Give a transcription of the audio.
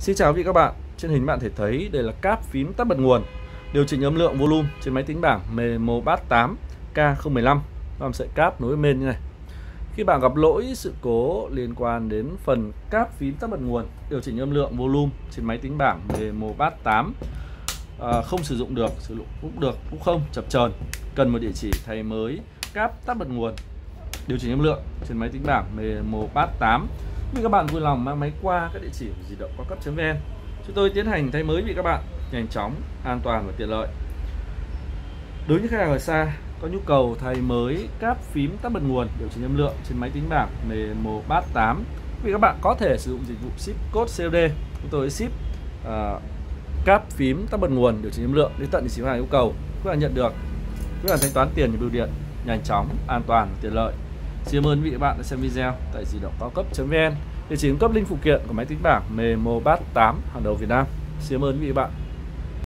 Xin chào quý vị các bạn. Trên hình bạn thể thấy đây là cáp phím tắt bật nguồn, điều chỉnh âm lượng volume trên máy tính bảng Memo Bass 8 K015, làm sợi cáp nối bên như này. Khi bạn gặp lỗi sự cố liên quan đến phần cáp phím tắt bật nguồn, điều chỉnh âm lượng volume trên máy tính bảng Memo Bass 8 không sử dụng được, sử dụng cũng được cũng không, chập chờn, cần một địa chỉ thay mới cáp tắt bật nguồn, điều chỉnh âm lượng trên máy tính bảng Memo Bass 8. Vì các bạn vui lòng mang máy qua các địa chỉ của di động cao cấp.vn, chúng tôi tiến hành thay mới vì các bạn nhanh chóng, an toàn và tiện lợi. Đối với khách hàng ở xa có nhu cầu thay mới cáp phím tắt bật nguồn, điều chỉnh âm lượng trên máy tính bảng Memo Bass 8, vì các bạn có thể sử dụng dịch vụ ship code COD. Chúng tôi ship cáp phím tắt bật nguồn, điều chỉnh âm lượng đến tận địa chỉ khách hàng yêu cầu. Các bạn nhận được, các bạn thanh toán tiền như bưu điện, nhanh chóng, an toàn, tiện lợi. Xin cảm ơn quý vị và bạn đã xem video tại di động cao cấp.vn, địa chỉ cung cấp link phụ kiện của máy tính bảng Memo Bass 8 hàng đầu Việt Nam. Xin cảm ơn quý vị và bạn.